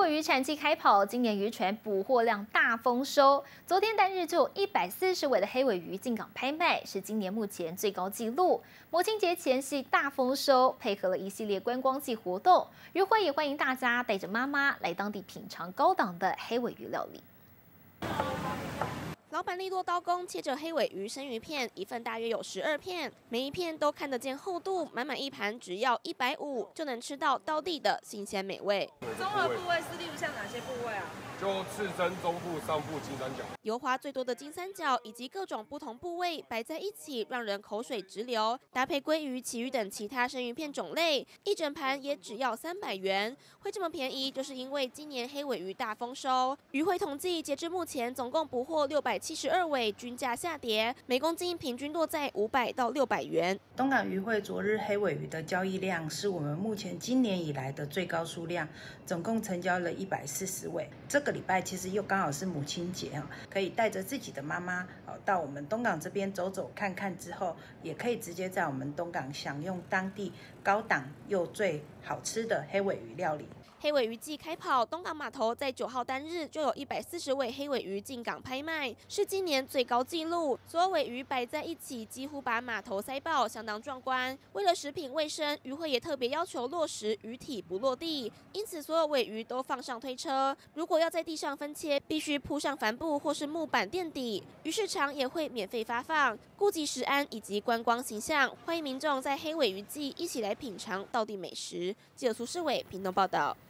尾鱼产季开跑，今年渔船捕获量大丰收。昨天单日就有140尾的黑尾鱼进港拍卖，是今年目前最高纪录。母亲节前夕大丰收，配合了一系列观光季活动，渔会也欢迎大家带着妈妈来当地品尝高档的黑尾鱼料理。 老板利落刀工切着黑尾鱼生鱼片，一份大约有12片，每一片都看得见厚度，满满一盘只要150，就能吃到道地的新鲜美味。 综合部位是例如像哪些部位啊？ 就刺身、中部、上部、金三角。 油花最多的金三角以及各种不同部位摆在一起，让人口水直流。搭配鲑鱼、旗鱼等其他生鱼片种类，一整盘也只要300元。会这么便宜，就是因为今年黑尾鱼大丰收。渔会统计，截至目前总共捕获672尾，均价下跌，每公斤平均落在500到600元。 东港渔会昨日黑尾鱼的交易量是我们目前今年以来的最高数量，总共成交了140尾。这个礼拜其实又刚好是母亲节啊，可以带着自己的妈妈到我们东港这边走走看看之后，也可以直接在我们东港享用当地高档又最好吃的黑尾鱼料理。 黑尾鱼季开跑，东港码头在9号单日就有140尾黑尾鱼进港拍卖，是今年最高纪录。所有尾鱼摆在一起，几乎把码头塞爆，相当壮观。为了食品卫生，渔会也特别要求落实鱼体不落地，因此所有尾鱼都放上推车。如果要在地上分切，必须铺上帆布或是木板垫底。鱼市场也会免费发放，顾及食安以及观光形象，欢迎民众在黑尾鱼季一起来品尝道地美食。记者苏世伟屏东报道。